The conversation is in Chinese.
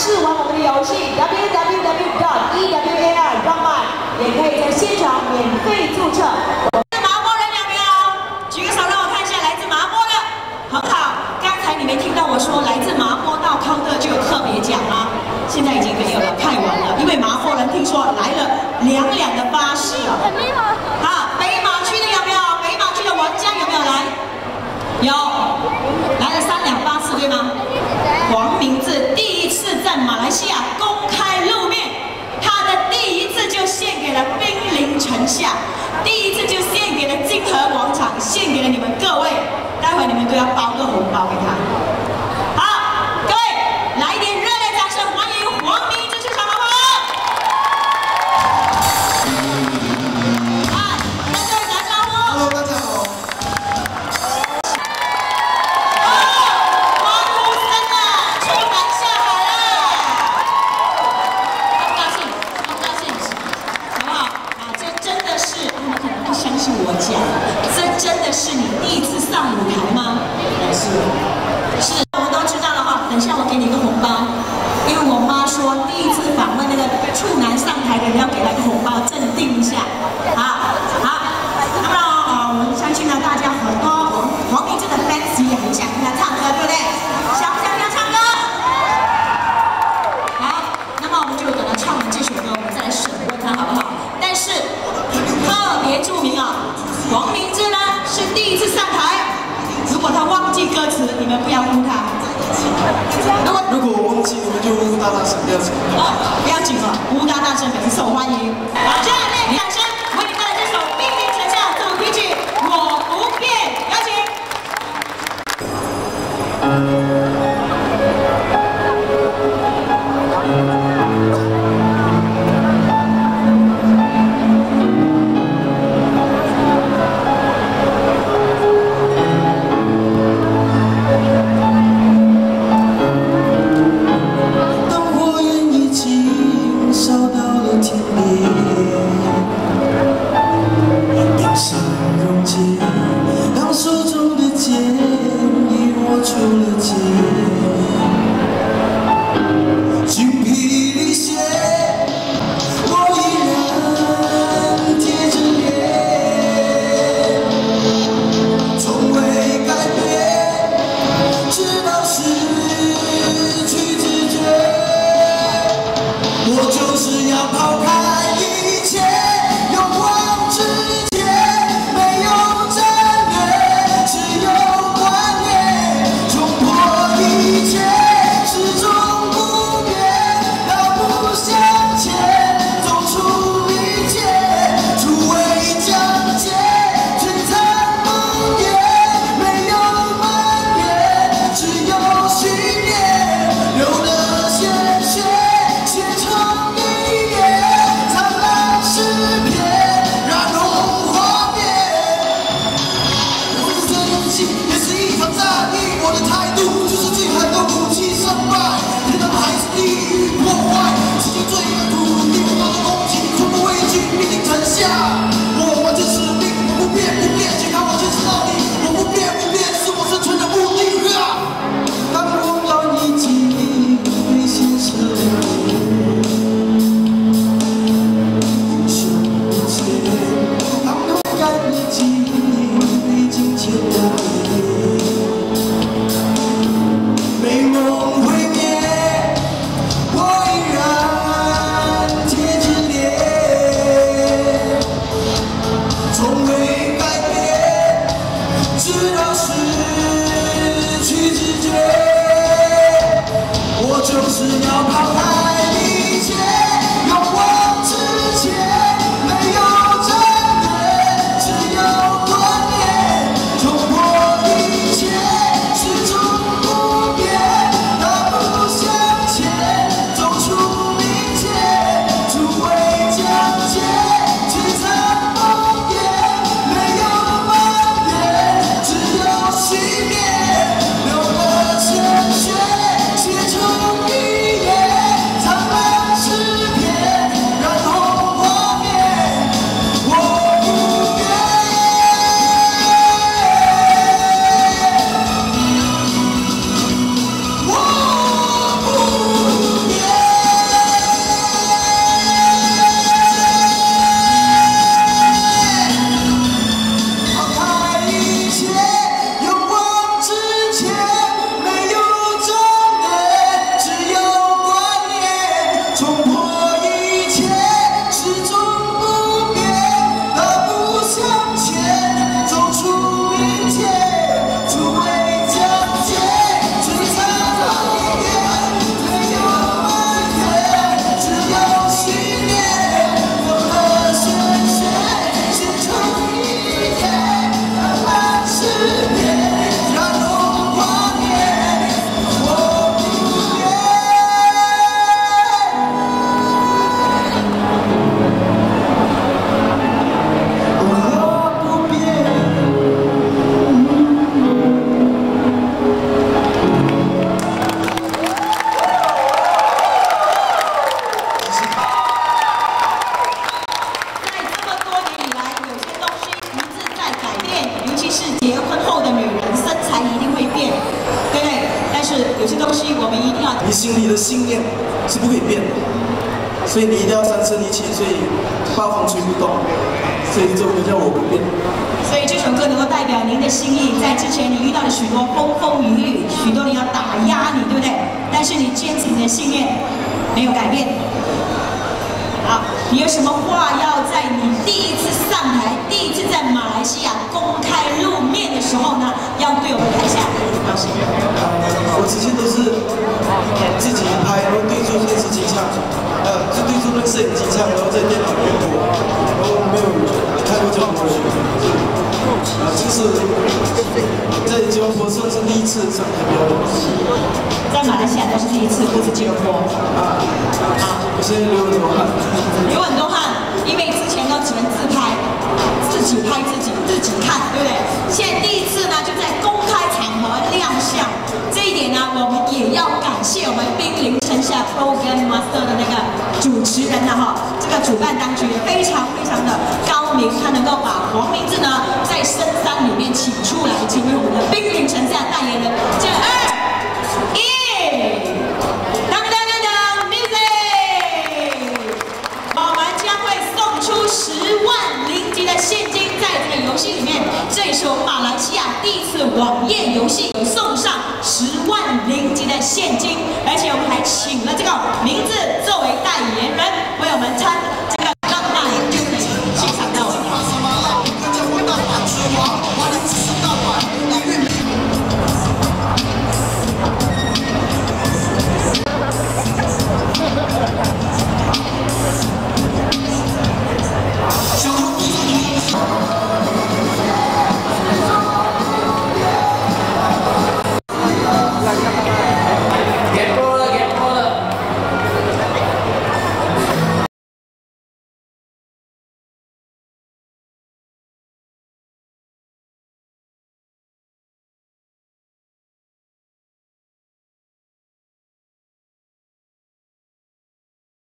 试玩我们的游戏 www.eWAR.com， 也可以在现场免费注册。麻坡人有没有？举个手让我看一下，来自麻坡的，很好。刚才你没听到我说来自麻坡到康乐就有特别奖吗？现在已经没有了，太晚了，因为麻坡人听说来了2辆的巴士啊。好，北马区的有没有？北马区的玩家有没有来？有，来了3辆巴士，对吗？黄明志第一次在马来西亚公开露面，他的第一次就献给了兵临城下，第一次就献给了金河广场，献给了你们各位，待会你们都要包个红包给他。好，各位来一点热烈掌声，欢迎黄明志出场，好不好？啊，跟各位打招呼。Hello， 大家好。 我讲，这真的是你第一次上舞台吗？是，我们都知道了哈。等一下我给你一个红包，因为我妈说第一次访问那个处男上台的人要给他一个红包，镇定一下。好，那么我们相信呢，大家很多黄明志的 fans 也很想听他唱歌，对不对？想不想听他唱歌？好，那么我们就等他唱完这首歌，我们再来审问他好不好？但是特别注明啊。 黄明志呢是第一次上台，如果他忘记歌词，你们不要呼他。如果我忘记，你们就呼大声，不要紧。哦，不要紧了，呼大声很受欢迎。好，接下来掌声为你带来这首《兵临城下》主题曲《我不变》，有请。 流过鲜血，写成一页。 所以你一定要三车一气，所以八风吹不动，所以这首歌叫我不变。 所以这首歌能够代表您的心意，在之前你遇到了许多风风雨雨，许多人要打压你，对不对？但是你坚持你的信念，没有改变。好，你有什么话要在你第一次上台、第一次在马来西亚公开露面的时候呢，要对我们台下表示？ 我之前都是自己拍，然后对住电视机唱，就对住那个摄影机唱，然后在电脑里面播，然后没有看过这种歌曲。这是在吉隆坡算是第一次上台表演。 在马来西亚都是第一次，不止吉隆坡。 我现在流很多汗。 流很多汗，因为之前都只能自拍，自己拍自己，自己看，对不对？现在第一次呢，就在公开场合亮相。这一点呢，我们也要感谢我们兵临城下 Program Master 的那个主持人呢，这个主办当局非常的高明，他能够把黄明志呢在深山里面请出来，成为我们的兵临城下代言人。这2、1，当当当当 ，music， 我们将会送出10万0级的现金，在这个游戏里面，这也是我们马来西亚第一次网页游戏。